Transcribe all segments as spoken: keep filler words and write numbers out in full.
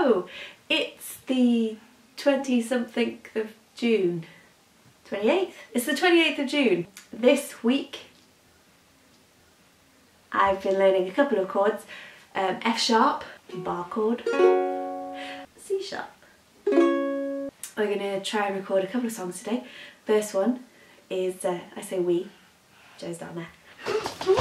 Hello! It's the twenty something of June. twenty-eighth? It's the twenty-eighth of June. This week I've been learning a couple of chords. Um, F sharp, bar chord, C sharp. We're going to try and record a couple of songs today. First one is, uh, I say we, Joe's down there.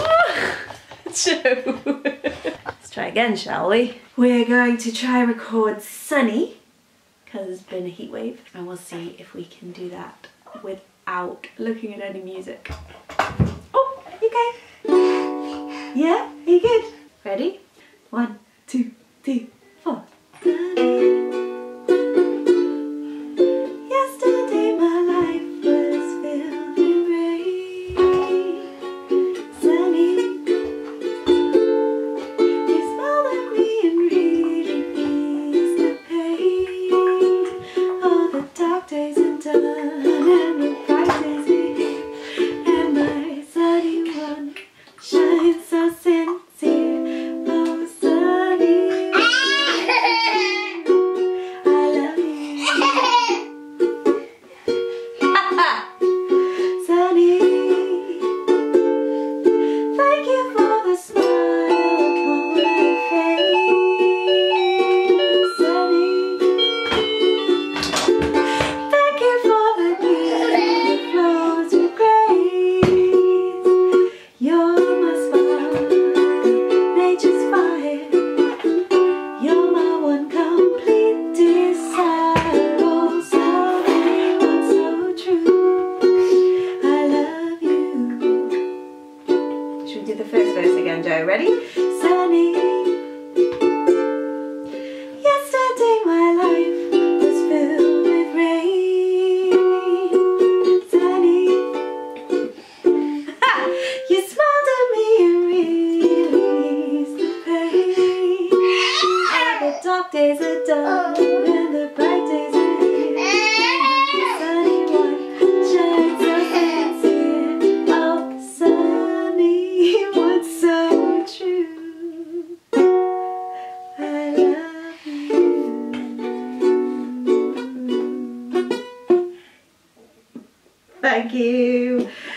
Joe! Let's try again, shall we? We're going to try and record Sunny, because there's been a heat wave, and we'll see if we can do that without looking at any music. Oh, you okay? Yeah? Are you good? Ready? One, two, three, four. Yesterday my life was filled with rain. Sunny, you smiled at me and really eased the pain. All the dark days are done and the bright days are here, and my sunny one shines so sincere. Oh, sunny, I love you. Sunny, thank you for the smile upon my face. Sunny, thank you for the beauty that flows with grace. You're my spark, nature's fire. You're my one complete desire. Oh, sunny one so true. I love you. Should we do the first verse again, Joe? Ready? Sunny, yesterday my life was filled with rain. Sunny, you smiled at me and really eased the pain. And the dark days are done and the bright days are here. The sunny one shines so sincere. Oh, sunny one so true. I love you. Thank you.